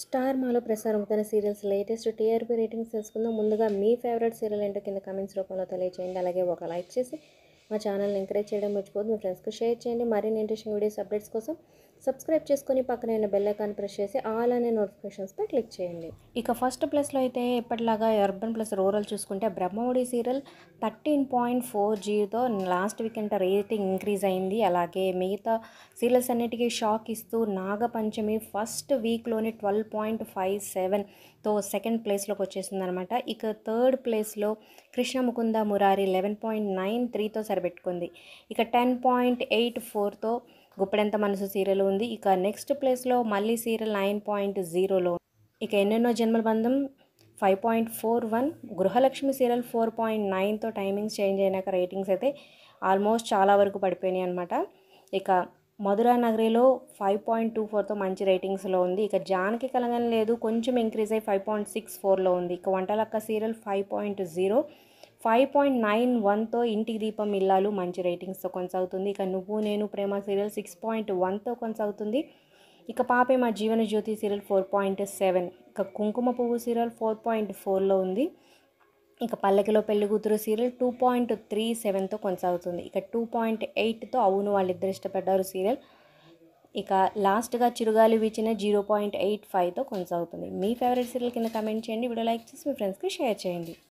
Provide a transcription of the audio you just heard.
Star మాలో ప్రసారమవుతున్న serials latest TRP ratings తెలుసుకుందాం. ముందుగా మీ ఫేవరెట్ సీరియల్ ఏంటో కింద కామెంట్స్ రూపంలో తెలియజేయండి. అలాగే ఒక లైక్ చేసి మా ఛానల్ని ఎంకరేజ్ చేయడం మర్చిపోదు. మీ ఫ్రెండ్స్కి షేర్ చేయండి. మరిన్ని ఇంట్రెస్టింగ్ వీడియోస్ అప్డేట్స్ కోసం సబ్స్క్రైబ్ చేసుకొని పక్కన ఉన్న బెల్ ఐకాన్ ప్రెస్ చేసి ఆల్ అనే నోటిఫికేషన్స్పై క్లిక్ చేయండి. ఇక ఫస్ట్ ప్లేస్లో అయితే ఎప్పటిలాగా అర్బన్ ప్లస్ రూరల్ చూసుకుంటే బ్రహ్మముడి సీరియల్ 13.40తో లాస్ట్ వీకెండ్ రేటింగ్ ఇంక్రీజ్ అయింది. అలాగే మిగతా సీరియల్స్ అన్నిటికీ షాక్ ఇస్తూ నాగపంచమి ఫస్ట్ వీక్లోని 12.57తో సెకండ్ ప్లేస్లోకి వచ్చేసింది అనమాట. ఇక థర్డ్ ప్లేస్లో కృష్ణ ముకుంద మురారి 11.93తో సరిపెట్టుకుంది. ఇక 10.84తో గుప్పడంత మనసు సీరియల్ ఉంది. ఇక నెక్స్ట్ ప్లేస్లో మల్లి సీరియల్ 9.0లో, ఇక ఎన్నెన్నో జన్మల బంధం 5.41, గృహలక్ష్మి సీరియల్ 4.9తో టైమింగ్స్ చేంజ్ అయినాక రేటింగ్స్ అయితే ఆల్మోస్ట్ చాలా వరకు పడిపోయినాయి అనమాట. ఇక మధురా నగరిలో 5.24తో మంచి రేటింగ్స్లో ఉంది. ఇక జానకి కలగనలేదు కొంచెం ఇంక్రీజ్ అయ్యి 5.64లో ఉంది. ఇక వంటలక్క సీరియల్ 5.0, 5.91తో ఇంటికి దీపం ఇల్లాలు మంచి రేటింగ్స్తో కొనసాగుతుంది. ఇక నువ్వు నేను ప్రేమ సీరియల్ 6.1తో కొనసాగుతుంది. ఇక పాపే మా జీవన జ్యోతి సీరియల్ 4.7, ఇక కుంకుమ పువ్వు సీరియల్ 4.4లో ఉంది. ఇక పల్లకిలో పెళ్లి కూతురు సీరియల్ 2.37తో కొనసాగుతుంది. ఇక 2.8తో అవును వాళ్ళిద్దరు ఇష్టపడ్డారు సీరియల్. ఇక లాస్ట్గా చిరుగాలి వీచిన 0.85తో కొనసాగుతుంది. మీ ఫేవరెట్ సీరియల్ కింద కమెంట్ చేయండి. వీడియో లైక్ చేసి మీ ఫ్రెండ్స్కి షేర్ చేయండి.